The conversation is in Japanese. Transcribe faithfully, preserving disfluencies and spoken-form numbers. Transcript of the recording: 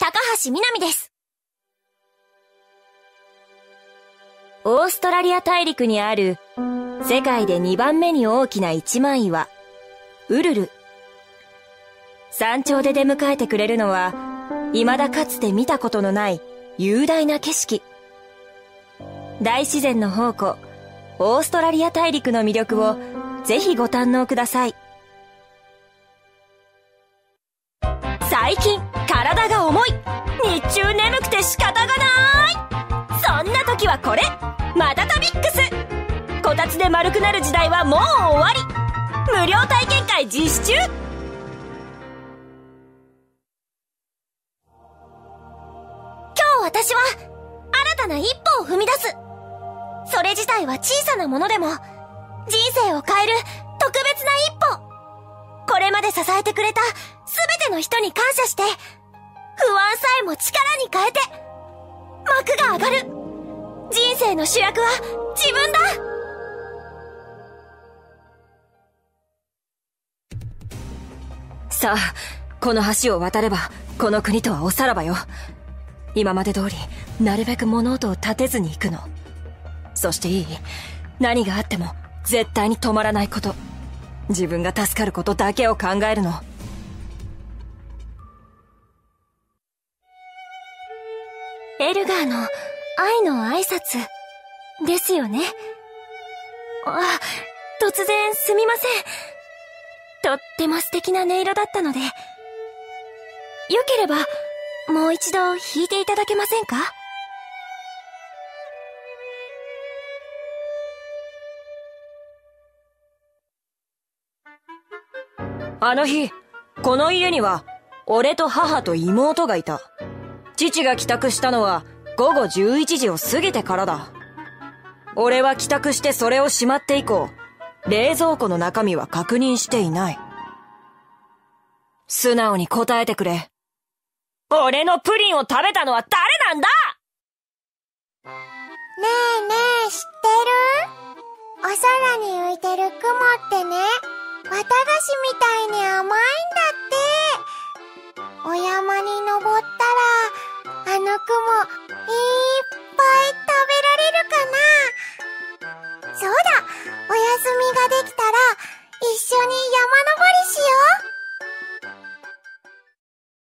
高橋みなみです。オーストラリア大陸にある世界でにばんめに大きな一枚岩、ウルル。山頂で出迎えてくれるのは、未だかつて見たことのない雄大な景色。大自然の宝庫、オーストラリア大陸の魅力をぜひご堪能ください。最近体が重い、日中眠くて仕方がない、そんな時はこれ、マダタビックス。こたつで丸くなる時代はもう終わり。無料体験会実施中。今日私は新たな一歩を踏み出す。それ自体は小さなものでも、人生を変える特別な一歩。これまで支えてくれた全ての人に感謝して、不安さえも力に変えて、幕が上がる。人生の主役は自分だ。さあ、この橋を渡ればこの国とはおさらばよ。今まで通りなるべく物音を立てずに行くの。そしていい？何があっても絶対に止まらないこと。自分が助かることだけを考えるの。エルガーの愛の挨拶ですよね。あ、突然すみません。とっても素敵な音色だったので、よければもう一度弾いていただけませんか？あの日、この家には俺と母と妹がいた。父が帰宅したのはごごじゅういちじを過ぎてからだ。俺は帰宅してそれをしまって以降、冷蔵庫の中身は確認していない。素直に答えてくれ。俺のプリンを食べたのは誰なんだ？ ねえねえ、知ってる？お空に浮いてる雲ってね、綿菓子みたいに甘いんだって。お山に登ったら、あの雲、い